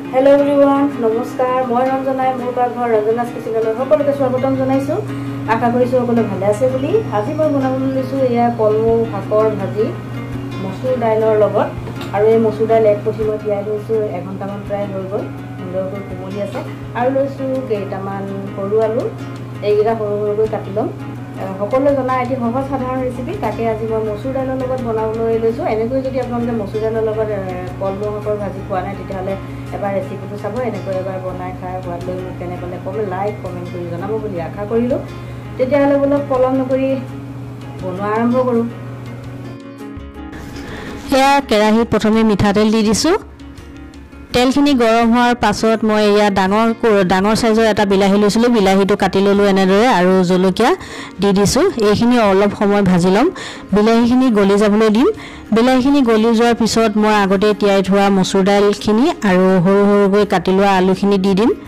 Hello everyone, নমস্কাৰ মই ৰঞ্জনাই মোৰ ঘৰ ৰঞ্জনাছ কিচেনলৈ সকলোকে স্বাগতম জনাইছো আশা কৰিছো সকলো ভালে আছে বুলি আজি মই বনাবলৈ লৈছো এয়া কলমৌ শাকৰ ভাজি মসুৰ দাইলৰ লগত আৰু এই মসুৰ দাইল এক মুঠি মই তিয়াই লৈছো 1 ঘণ্টামান প্ৰায় হৈ গ'ল সুন্দৰকৈ কোমলি আছে আৰু লৈছো কেইটামান সৰু আলু এইগিটা সৰু সৰুকৈ কাটি লম সকলো জনা এটি সহজ সাধাৰণ ৰেচিপি তাকে আজি মই মসুৰ দাইলৰ লগত বনাবলৈ লৈছো এনেকৈ যদি আপোনালোকে মসুৰ দাইলৰ লগত কলমৌ শাকৰ ভাজি খোৱা নাই তেতিয়াহলে এবাৰ ৰেচিপিটো চাব এনেকৈ এবাৰ বনাই খাই সোৱাদ লৈ মোক কেনে পালে কম লাইক কমেন্ট কৰি জনাব বুলি আশা কৰিলো তেতিয়াহলে বলক পলম নকৰি বনোৱা আৰম্ভ কৰো এয়া কেৰাহীত প্ৰথমে মিঠাতেল দি দিছো তেলখিনি গৰম হোৱাৰ পাছত মই এয়া ডাঙৰ সাইজৰ এটা বিলাহী লৈছিলো বিলাহীটো কাটি ললো এনেদৰে আৰু জলকীয়া দি দিছো এইখিনি অলপ সময় ভাজি লম বিলাহীখিনি গলি যাবলৈ দিম বিলাহীখিনি গলি যোৱাৰ পিছত মই আগতে তিয়াই থোৱা মসুৰ দাইলখিনি আৰু সৰু সৰুকৈ কাটি লোৱা আলুখিনি দি দিম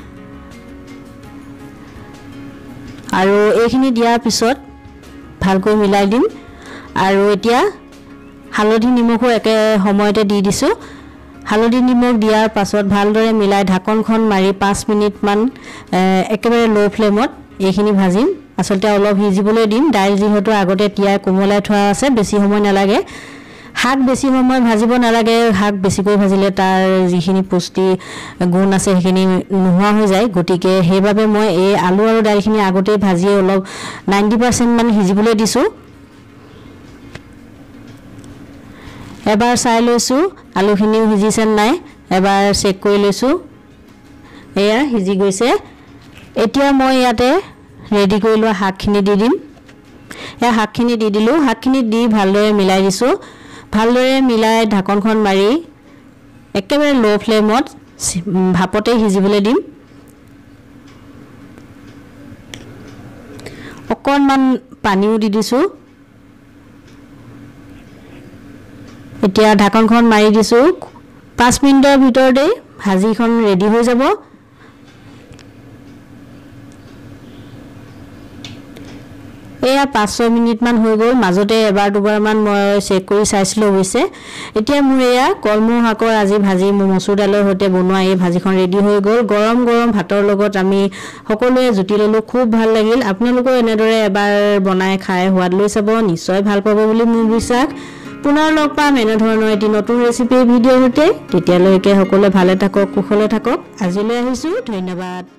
আৰু এইখিনি দিয়াৰ পিছত ভালকৈ মিলাই দিম আৰু এতিয়া হালধি নিমখো একে সময়তে দি দিছো হালধি নিমখ দিয়াৰ পাছত ভালদৰে মিলাই ঢাকনখন মাৰি 5 মিনিট মান একেবাৰে লো ফ্লেমত এইখিনি ভাজিম আসলতে অলপ হিজিবলৈ দিম দাইল যিহেতু আগতে তিয়াই কোমলাই থোৱা আছে বেছি সময় নালাগে হাক বেছি সময় ভাজিব নালাগে হাক বেছিকৈ ভাজিলে তাৰ যিখিনি পুষ্টি গুণ আছে সেইখিনি নোহোৱা হৈ যায় গটিকে হেইভাবে মই এই আলু আৰু দাইলখিনি আগতে ভাজি অলপ 90% মান হিজিবলৈ দিছো এবাৰ চাই লৈছো আলুখিনি হিজিছে নাই এবাৰ চেক কৰি লৈছো এয়া হিজি গৈছে এতিয়া মই ইয়াতে ৰেডি কৰি লোৱা হাকখিনি দি দিম এয়া হাকখিনি দি দিলো হাকখিনি দি ভালদৰে মিলাই দিছো ভালদৰে মিলাই ঢাকনখন মাৰি একেবাৰে লো ফ্লেমত ভাপতে হিজিবলৈ দিম অকণমান পানীও দি দিছো এতিয়া ঢাকনখন মাৰি দিছো 5 মিনিটৰ ভিতৰতে ভাজিখন ৰেডি হৈ যাব এয়া 5-6 মিনিট মান হৈ গ'ল মাজতে এবাৰ দুবাৰ মান মই চেক কৰি চাইছিলো হৈছে এতিয়া মোৰ এয়া কলমৌ শাকৰ আজি ভাজি মসুৰ দাইলৰ সৈতে বনোৱা এই ভাজিখন ৰেডি হৈ গ'ল গৰম গৰম ভাতৰ লগত আমি সকলোৱে জুতি ললো খুব ভাল লাগিল আপোনালোকৰ এনেদৰে এবাৰ বনাই খাই সোৱাদ লৈ চাব নিশ্চয় ভাল পাব বুলি মোৰ বিশ্বাস পুনৰ লগ পাম এনে ধৰণৰ এটি নতুন ৰেচিপি ভিডিঅ' হতে তেতিয়ালৈকে সকলোৱে ভালে থাকক কুশলে থাকক আজিলৈ আহিছো ধন্যবাদ